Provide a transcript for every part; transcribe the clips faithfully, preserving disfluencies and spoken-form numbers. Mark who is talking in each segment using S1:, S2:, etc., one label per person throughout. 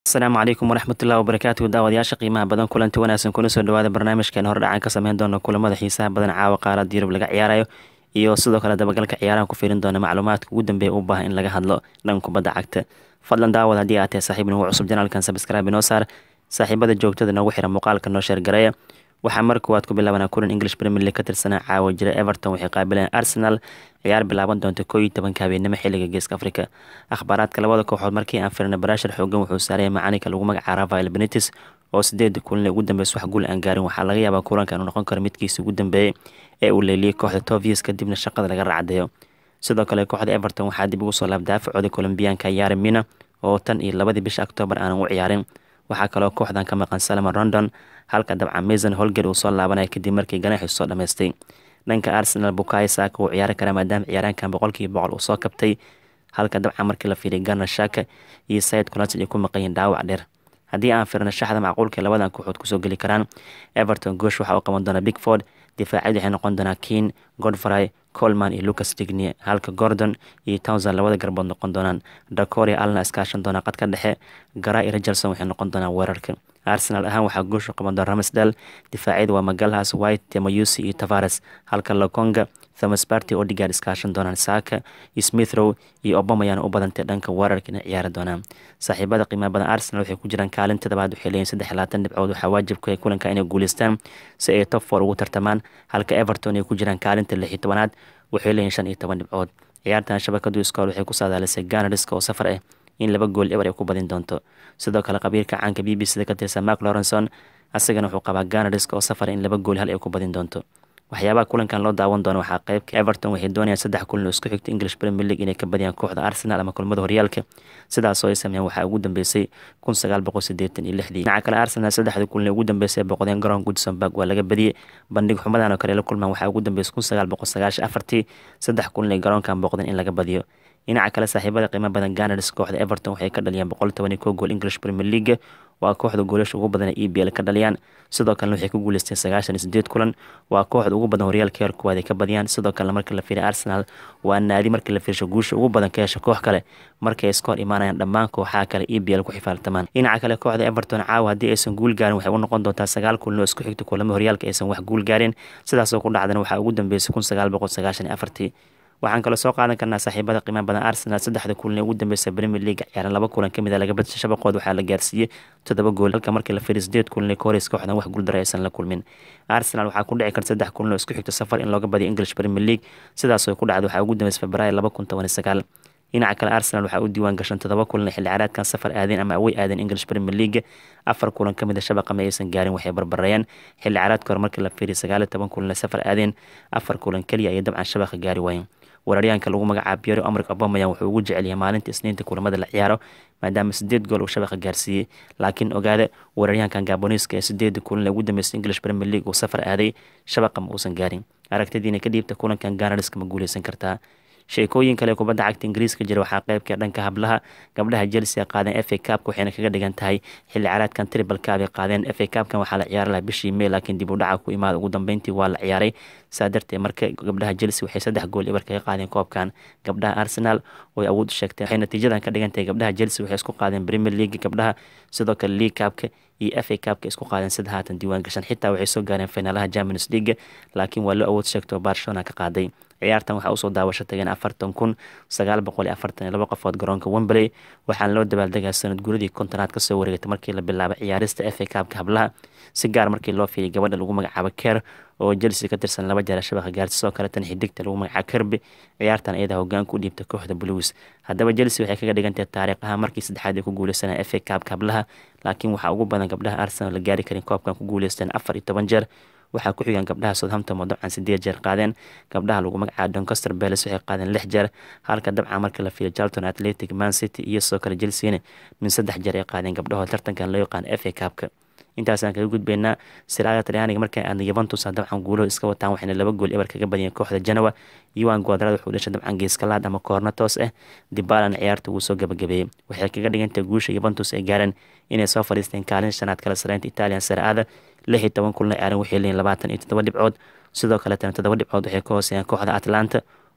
S1: asalaamu calaykum waraxmatullahi wabarakaatu daawadayaasha qiimaha badan kulanti wanaagsan kuna soo dhawaada barnaamijkeen hordhacaan ka sameyn doona kulamada xiisaha badan caawa qaarada yurub laga ciyaarayo iyo sidoo kale dabagalka ciyaarahan ku fiirin doona macluumaadka ugu dambeeya u baahan in laga hadlo dhanka kubadda cagta fadlan daawad haddii aad tahay saaxiib nagu cusub janaalkan sabskraibe inoo saar saaxiibada joogtada noogu xira muuqaalka noo sheergareeya waxaa mar koowaad ku bilaabanaa kulan english premier league ka tirsanaa caawa jira everton waxay qaabileen arsenal ciyaar bilaaban doonta koo iyo tobanka habeenimo xilliga geeska afrika akhbaaraadka labada kooxood markii aan firna baraashar xoogan wuxuu saaraya macalinka lagu magaca rafael benitis oo sideeda kulan ugu dambeys wax guul aan gaarin waxaa laga yaabaa kulanka inuu noqon karo midkiisa ugu dambeeyey ee uu leeliyey kooxda tovius kadibna shaqada laga racdeeyo sidoo kale kooxda everton waxaa dib ugu soo laab daafacooda colombiyaanka yaare mina oo tan iyo labadii bisha octoobar aanan u ciyaarin waxaa kaloo kooxdan ka maqan salman rondon halka dabcan mason holger uu soo laabanaya kadib markii ganaaxiisu soo dhammaystay dhanka arsenal bukayo saka uu ciyaari karaa maadaama ciyaaraankan boqolkiiba boqol uu soo kabtay halka dabcan markii la fiiriya garner shaka iyo sayid kulansid ay ku maqanyiin dhaawac dheer haddii aan firna shaxda macquulka labadan kooxood kusoo geli karaan everton goosh waxaa u qaban doona bigford difaacyadu waxay noqon doonaa keen godfrey colman iyo lucas dignie halka gordon iyo townsend labada garbood noqon doonaan dacoria alna iskaashan doona qadka dhexe gara iyo richardson waxay noqon doonaan weerarka arsenal ahaan waxaa gooshu qaban doona ramsdale difaacyadu waa magalhas white temayusi iyo tavares halka lokonga thomas party odigard iskaashan doonaan saka iyo smithrow iyo obamayana u badantay dhanka weerarka inay ciyaari doonaan saaxiibada qiimaha badan arsenal waxay ku jiraan kaalin toddobaad waxay leeyihin saddex iyo labaatan dhibcood waxaa waajibku ay kulanka inay guuleystaan si ay top four ugu tartamaan halka everton ay ku jiraan kaalinta lix iyo tobanaad waxay leeyihin shan iyo toban dhibcood ciyaartan shabakadu iskool waxay ku saadaalisay ganariska oo safar ah in laba gool eber ay ku badin doonto sidoo kale qabiirka caanka b b c da ka tirsan mark lawrenson asagana wuxuu qabaa ganariska oo safar in laba gool hal ay ku badin doonto waxyaabaha kulankan loo daawan doono waxaa qeybka everton waxay doonayaan saddex kulan oo isku xigta english premier league inay ka badiyaan kooxda arsenal ama kulmada horyaalka sidaasoo ay sameeyaan waxaa ugu dambeysay kun sagaal boqol sideetan iyo lixdii dhinaca kale arsenal saddexda kulan ee ugu dambeysay boqodeen garoon goodson park waa laga badiyey bandhig xumadan oo kale la kulmaan waxaa ugu dambeysay kun sagaal boqol sagaashan afartii saddex kulan ee garoonkan boqdeen in laga badiyo dhinaca kale saaxiibada qiimo badan ganars kooxda everton waxay ka dhaliyaan boqol toban iyo kow gool english premier league waa kooxda goolasha ugu badan ee e b l ka dhaliyaan sidoo kalena waxay ku guuleysteen sagaashan iyo sideed kulan waa kooxda ugu badan horyaalka heer kuwaad ay ka badiyaan sidoo kalena markii la fiiriya arsenal waa naadi markii la fiirsho guusha ugu badan ka hesha koox kale markay ay iska hor imaanayaan dhammaan kooxaha kale e b l ku xifaaltamaan dhinaca kale kooxda everton caawa haddii aysan guul gaarin waxay u noqon doontaa sagaal kulan oo isku xigta kulamo horyaalka aysan wax guul gaarin sidaasoo ku dhacdana waxaa ugu dambeysay kun sagaal boqol sagaashan iyo afartii waxaan kaloo soo qaadan karnaa saaxiibada qiimaha badan arsenal saddexda kulan ee ugu dambeysay premier league ciyaaran laba kulan kamid a laga badishay shabaqood waxaa la gaarsiiyey toddoba gool halka markii la fiiriy sideed kulan ee koreys kooxdan wax guuldaro aysan la kulmin arsenal waxaa ku dhici karta saddex kulan oo isku xigta safar in looga badiyo english premier league sidaasoo ku dhacda waxaa ugu dambeysay februaayo laba kun toban iyo sagaal dhinaca kale arsenal waxaa u diiwaan gashan toddoba kulan ee xilli ciyaareedkan safar aadeen ama away aadeen english premier league afar kulan kamid a shabaqa ma aysan gaarin waxay barbareeyeen xilli ciyaareedka hore markii la fiiriy sagaal iyo toban kulan ee safar aadeen afar kulan keliya ayay dabcan shabaqa gaari waayeen weeraryahanka lagu magacaabo Pierre Emerick Aubameyang wuxuu ugu jecel yahay maalinta Isniinta kulamada la ciyaaro maadaama sideed gool uu shabaqa gaarsiiyey laakiin ogaada weeraryahankan Gaboniska ee sideed kulan ugu dambeysay English Premier League uu safar aaday shabaqa ma uusan gaarin aragtidiina ka dhiibta kulankan Gunners ma guuleysan kartaa sheekooyin kale kubadda cagta Ingiriiska jira waxaa qaybka dhanka hablaha gabdhaha Chelsea qaadeen F A Cup waxayna kaga dhigan tahay xilli ciyaareedkan triple cup ay qaadeen F A Cup-kan waxaa la ciyaari lahaa bishii May laakiin dib u dhaca ku imaada ugu dambeyntii waa la ciyaaray saa darteed marka gabdhaha Chelsea waxay saddex gool ibar kaga qaadeen koobkan gabdhaha Arsenal oo awood u sheegtay waxay natiijadan ka dhigan tahay gabdhaha Chelsea waxay isku qaadeen Premier League gabdhaha sidoo kale League Cup-ka iyo F A Cup-ka isku qaadeen saddex haatan diiwaan gashan xitaa waxay soo gaareen finaalaha Champions League laakiin waa la awood sheegtay Barcelona ka qaaday ciyaartan waxaa usoo daawasho tageen afartan kun sagaal boqol iyo afartan iyo laba qofood garoonka Wembley waxaana loo dabaaldegaa sanad guuradii kontonaad kasoo wareegatay markii la bilaabay ciyaarista F A Cup-ka hablaha si gaar markii loo fiiriyay gabadha lagu magacaabo Kerr oo Chelsea ka tirsan laba jeer shabaqa gaartay sidoo kale tan xidigta lagu magacaabo Kirby ciyaartan iyada hoggaan ku dhiibtay kooxda Blues haddaba Chelsea waxay kaga dhigan tahay taariikhaha markii saddexaad ay ku guuleysanayeen F A Cup-ka hablaha laakiin waxaa ugu badan gabdhaha Arsenal la gaari karin koobkan ku guuleysteen afar iyo toban jeer waxaa ku xigan gabdhaha Southampton oo dabcan sideed jeer qaadeen gabdhaha lagu magacaabo Doncaster Palace waxay qaadeen lix jeer halka dabcan markii la fiiriyo Charlton Athletic Man City iyo soo kale Chelsea min saddex jeer ay qaadeen gabdhaha tartankan loo yaqaan F A Cup-ka intaasaan kaga gudbaynaa siraada Talyaaniga markay aan Juventus dabcan guulo iska wataan waxayna laba gool ebar kaga badiyeen kooxda Genoa Juan Cuadrado wuxuu dhashay dabcan geeskalaad ama koorna toos ah Dybala ciyaarta uu soo gabagabeeyay waxay kaga dhigantay guusha Juventus ay gaareen inay soo fariisteen kaalin shanaad kala sareynta Italian Serie A lix iyo toban kulan ciyaaran waxay leeyihiin labaatan iyo toddoba dhibcood sidoo kale tan toddoba dhibcood waxay ka hooseeyaan kooxda Atlanta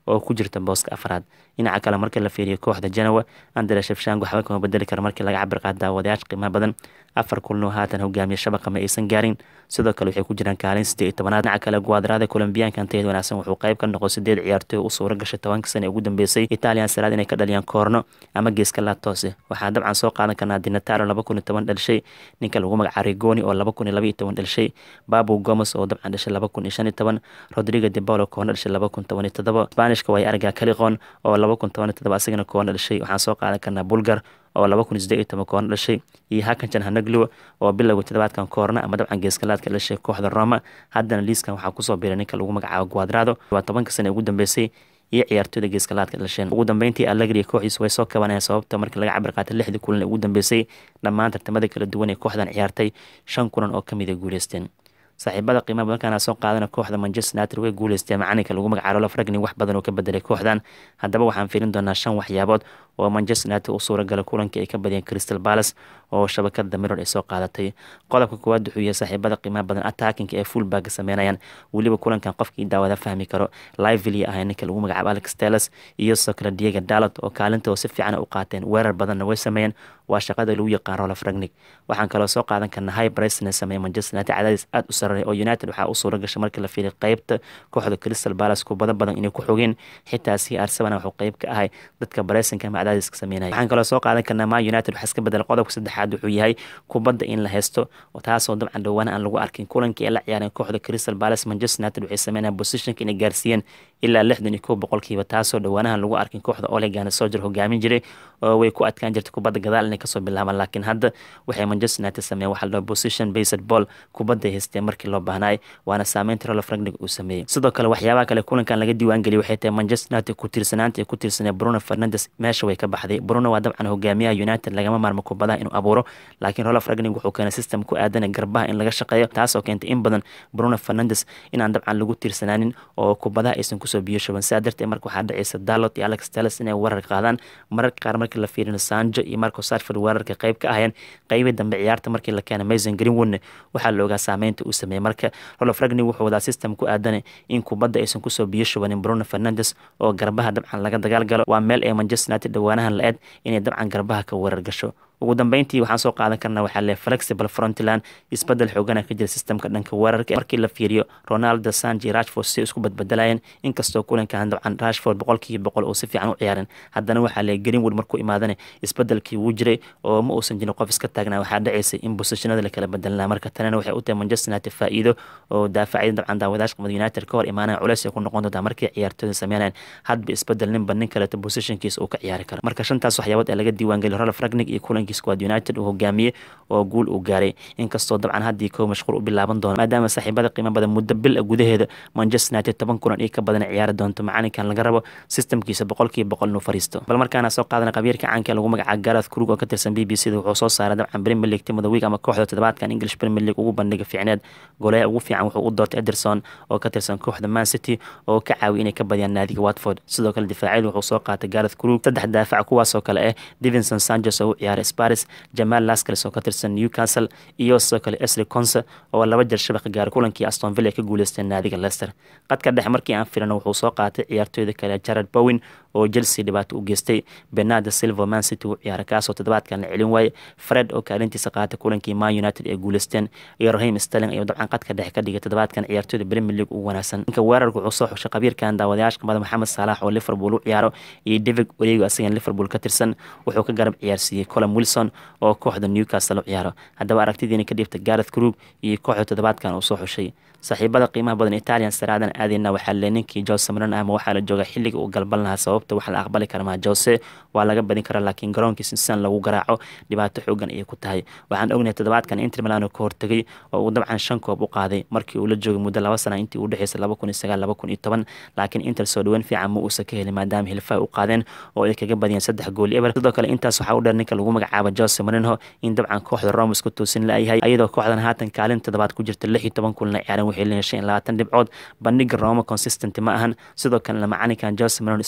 S1: oo ku jirta booska afraad. dhinaca kale marka la fiiriyo kooxda Genoa, Andrea Shevchenko waxba kama bedeli karo markii laga cabir qaado daawadayaasha qiimaha badan. afar kulan oo haatan hogaamiye shabaqa ma aysan gaarin, sidoo kale waxay ku jiraan kaalin siddeed iyo tobanaad. dhinaca kale Guadrado Colombianka anteed wanaagsan wuxuu qayb ka noqday sideed ciyaartoy u suura gashay tobanka sano ee ugu dambeysay Italian Serie A inay ka dhaliyaan koorno ama geeska laabtoose. waxaa dabcan soo qaadan karnaa Di Natale laba kun iyo toban dhashay, ninka lagu magacaabo Rigoni oo laba kun iyo laba iyo toban dhashay, Babu Gomez oo dabcan dhashay laba kun iyo shan iyo toban, Rodrigo De Paul oo koorno dhashay laba kun toban iyo toddoba, Isbaanishka way argaa Caliqon oo laba kun toban iyo toddoba asagana koorno dhashay. waxaan soo qaadan karnaa Bulgar oo laba kun iyo siddeed iyo toban koorno dhashay, iyo Hakan Calhanoglu oo bilowga toddobaadkan koorno ama dabcan geeskalaadka dhashay kooxda Roma. haddana liiskan waxaa kusoo biiray ninka lagu magacaabo Guadrado waa tobanka sano ugu dambeysay iyo ciyaartooyda geeskalaadka dhasheen. ugu dambeyntii Allegri kooxiisa way soo kabanayaan sababta markii laga cabir qaatay lixdii kulan ee ugu dambeysay dhammaan tartamada kala duwan ee kooxdan ciyaartay shan kulan oo kamid ah guuleysteen. saaxiibada qiimaha badankaana soo qaadana kooxda Manchester United way guuleystay macalinka lagu magacaabo Ralf Rangnick wax badan oo ka bedelay kooxdan. haddaba waxaan fiirin doonaa shan waxyaabood oo Manchester United u suura galay kulankii ay ka badiyeen Crystal Palace oo shabakada Mirror ay soo qaadatay. qodobka koowaad wuxuu yahay saaxiibada qiimaha badan attacking ee fullback sameynayaan, weliba kulankan qofkii daawada fahmi karo lively ah ninka lagu magacaabo Alex Telles iyo Sokra Diego Dalot oo kaalintooda si fiican u qaateen, weerar badanna way sameeyeen. waa shaqada lagu yaqaan Ralf Rangnick. waxaan kaloo soo qaadan karnaa high press na sameeyay Manchester United cadaadis aad u sarreeya oo United waxaa u suura gashay markii la fiiriyo qaybta kooxda Crystal Palace kubada badan inay ku xogeen, xitaa si Arsenal wuxuu qayb ka ahay dadka pressinka ama cadaadiska sameynaya. waxaan kaloo soo qaadan karnaa Man United waxa iska bedel qodobka saddexaad wuxuu yahay kubada in la haysto oo taasoo dabcan dhawaan aan lagu arkin kulankii ay la ciyaareen kooxda Crystal Palace. Manchester United waxay sameynayaan positionka inay gaarsiiyeen ilaa lixdan iyo kow boqolkiiba, taasoo dhawaanahan lagu arkin kooxda Ole Gunnar Solskjaer hogaamin jiray oo way ku adkaan jirtay kubada gadaal inay kasoo bilaabaan. laakiin hadda waxay Manchester United sameeyeen waxa la position based ball kubada haysteen markii loo baahnay, waana saameynta Ralf Rangnick uu sameeyay. sidoo kale waxyaabaha kale kulankan laga diiwaan geliyay waxay tahay Manchester United ku tiirsanaanta ay ku tiirsaneen Bruno Fernandes meesha way ka baxday. Bruno waa dabcan hogaamiyaha United lagama maarmo kubadaha inuu abuuro, laakiin Ralf Rangnick wuxuu keenay system ku aadan garbaha in laga shaqeeyo, taasoo keentay in badan Bruno Fernandes inaan dabcan lagu tiirsanaanin oo kubadaha aysan kusoo biyo shuban. sidaa darteed marka waxaa dhacaysa Dalot iyo Alex Telles inay weerar qaadaan, mararka qaar markii la fiirino Sancho iyo Marcus Rashford weerarka qayb ka ahayeen. qaybii dambe ciyaarta markii la keenay Mason Greenwood waxaa la ogaa saameynta uu sameeyay. marka Ralf Rangnick wuxuu wadaa system ku aadan in kubada aysan kusoo biyo shubanin Bruno Fernandes oo garbaha dabcan laga dagaal galo. waa meel ay Manchester United dhawaanahan la eed inay dabcan garbaha ka weerar gasho. ugu dambeyntii waxaan soo qaadan karnaa waxaa le flexible frontline isbedel xoogana ka jira systemka dhanka weerarka markii la fiiriyo Ronaldo, Sancho, Rashford si isku badbedelayeen. inkastoo kulankan dabcan Rashford boqolkiiba boqol uu si fiican u ciyaarin, haddana waxaa le Greenwood markuu imaadana isbedelkii wuu jiray oo ma uusan jirin qof iska taagnaa. waxaa dhacaysay in positionada la kala bedelnaa, marka tanana waxay u tahay Manchester United faa'iido oo daafacyada dabcan daawadayaasha qamada United ka hor imaanaya culays ay ku noqon doontaa markii ciyaartooyda sameynayaan hadba isbedel ninba nin kale positionkiisa uu ka ciyaari karo. marka shantaas waxyaabood ee laga diiwaan geliyay Ralf Rangnick iyo kulankii squad United uu hogaamiyay oo guul uu gaaray, inkastoo dabcan haddii koow mashquul u bilaaban doono maadaama saaxiibada qiimo badan muddo bil gudaheeda Manchester United toban kulan iyo ka badan ciyaari doonto. macalinkan laga rabo systemkiisa boqolkiiba boqol inuu fariisto. bal markaana soo qaadana qabiirka caanka lagu magacaabo Gareth Krug oo ka tirsan B B C da wuxuu soo saaray dabcan Premier League Team of the Week ama kooxda toddobaadkan English Premier League ugu bandhiga fiicneed. goolaha ugu fiican wuxuu u doortay Ederson oo ka tirsan kooxda Man City oo ka caawiya inay ka badiyaan naadiga Watford. sidoo kale difaacyada wuxuu soo qaatay Gareth Krug saddex daafac kuwaas oo kale ah Davinson Sanchez oo u ciyaaray Spurs, Jamal Lascelles oo ka tirsan Newcastle iyo sidoo kale Ashley Konsa oo laba jeer shabaq gaaray kulankii Aston Villa ka guuleysteen naadiga Leicester. qadka dhexe markii aan fiirino wuxuu soo qaatay ciyaartooyda kale Jared Bowen oo Chelsea dhibaato u geystay, Bernardo Silva Man City uu ciyaaray kaasoo toddobaadkan la celin waayay, Fred oo kaalintiisa qaatay kulankii Man United ee guuleysteen, iyo Raheem Sterling ayuu dabcan qadka dhexe ka dhigay toddobaadkan ciyaartooyda Premier League ugu wanaagsan. ninka weerarka wuxuu soo xushay qabiirkan daawadayaasha qamada Mohamed Salah oo Liverpool u ciyaaro iyo David Origi asagan Liverpool ka tirsan wuxuu ka garab ciyaarsiiyey Callum Wilson oo kooxda Newcastle u ciyaaro. haddaba aragtidiina ka dhiibta Gareth Krug iyo kooxda toddobaadkan uu soo xushay. saaxiibada qiimaha badan Italian Serie A aadina waxaa le ninkii Jose Mourinho ama waxaa la jooga xilliga uu galban lahaa, sababta waxa la aqbali kara ma Jose waa laga badin karaa laakiin garoonkiisa san lagu garaaco dhibaato xoogan ay ku tahay. waxaan ognahay toddobaadkan Inter Milan ka hortagay oo uu dabcan shan koob u qaaday markii uu la joogay muddo laba sano intii u dhaxaysay laba kun iyo sagaal laba kun iyo toban, laakiin Inter soo dhaweyn fiican ma uusan ka helin maadaama hilfaa u qaadeen oo ay kaga badiyeen saddex gool eber. sidoo kale intaas waxaa u dheer ninka lagu magacaabo Jose Mourinho in dabcan kooxda Roma isku toosin la yahay, iyadoo kooxdan haatan kaalin toddobaad ku jirta lix iyo toban kulan ciyaaran waxay leeyihiin shan iyo labaatan dhibcood. bandhiga Roma consistent ma ahan, sidoo kale macalinkan Jose Mourinho isbedel xoog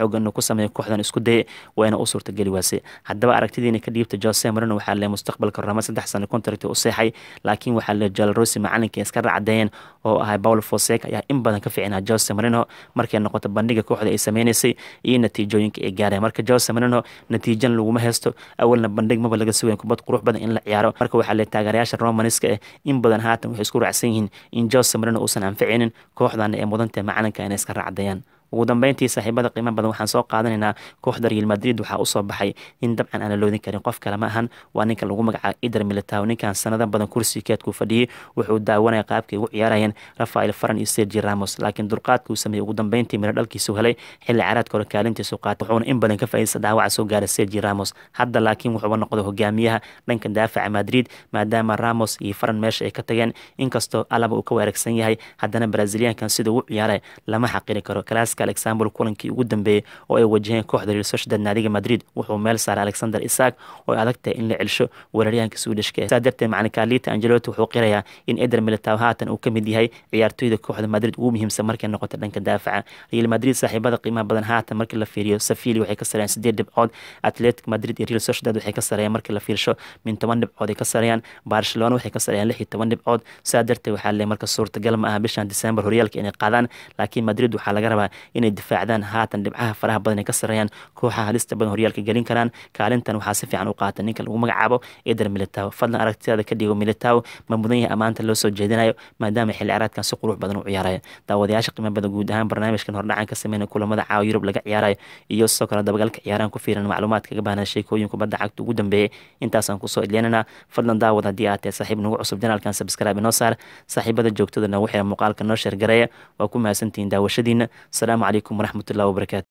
S1: xoogan inuu ku sameeyo kooxdan isku dayay wayna u suurtageli waasay haddaba aragtidiina ka dhiibta Jose Mourinho waxaa le mustaqbalka Roma saddex sano contract u seexay laakiin waxaa le Jal Rossi macalinka iska raacdeen oo ahay Paulo Fonseca ayaa in badan ka fiicnaa Jose Mourinho markay noqoto bandhiga kooxda ay sameynaysay iyo natiijooyinka ay gaareen marka Jose Mourinho natiijan laguma haysto awalna bandhig maba laga sugayn kubad qurux badan in la ciyaaro marka waxaa le taageerayaasha Romaniska ah in badan haatan waxay isku raacsan yihiin in Jose Mourinho uusan anficinin kooxdan ay mudantahay macalinka inay iska raacdayaan ugu dambeyntii saaxiibada qiimaha badan waxaan soo qaadanaynaa kooxda Real Madrid waxaa u soo baxay in dabcan aan la loodin karin qof kale ma ahan waa ninka lagu magacaabo Eder Militao ninkan sanado badan kursi keedku fadhiyay wuxuu daawanaya qaabkay ugu ciyaarayeen Rafael Varane iyo Sergio Ramos laakiin dulqaadku sameeyay ugu dambeyntii miro dhalkiisu helay xilli ciyaareedka hore kaalintiisu qaatay wuxuuna in badan ka faa'iideystay dhaawaca soo gaaray Sergio Ramos hadda laakiin wuxuu noqday hogaamiyaha dhanka daafaca Madrid maadaama Ramos iyo Varane meesha ay ka tageen inkastoo Alaba uu ka weerarsan yahay haddana Braziliankan sida uu ciyaaray lama xaqiri karo Clasico Alexander kulankii ugu dambeeyay oo ay wajaheen kooxda Real Sociedad naadiga Madrid wuxuu meel saaray Alexander Isak oo adag tahay in la celsho weeraryahanka Swedishka sadartay macna Carlo Ancelotti wuxuu qirayaa in Eder Militao haatan uu kamid yahay ciyaartoyda kooxda Madrid ugu muhiimsan markay noqoto dhanka daafaca Real Madrid saaxiibada qiimaha badan haatan markii la fiiriyo Sevilla waxay ka sareyaan sideed dhibcood Athletic Madrid iyo Real Sociedad waxay ka sareyaan markii la fiirsho min toban dhibcood ay ka sareyaan Barcelona waxay ka sareyaan lix iyo toban dhibcood sadartay waxaa le marka suurtagal ma aha bishan December horyaalka inay qaadaan laakiin Madrid waxaa laga rabaa inay difaacdaan haatan dhibcaha faraha badan ay ka sareeyaan kooxaha halista badan horyaalka gelin karaan kaalintan waxaa si fiican u qaata ninka lagu magacaabo Eder Militao fadlan aragtidaada ka dhigo Militao ma mudan yahay amaanta loo soo jeedinayo maadaama xilli ciyaareedkan si qurux badan u ciyaarayo daawadayaasha qiimaha badan guud ahaan barnaamijkan hordhacan ka sameeyay kulamada caawa Yurub laga ciyaarayo iyo sidoo kale dabagalka ciyaarahan ku fiiran macluumaad kaga baahan sheekooyin kubadda cagta ugu dambeeyay intaas aan ku soo idleenana fadlan daawad haddii aad tahay saaxiib nagu cusub janaalkan subscribe inoo saar saaxiibada joogtada nagu xira muuqaalka noo sheer gareeya waa ku mahadsantihiin daawashadiina asalaamu calaykum waraxmatullahi wabarakaatu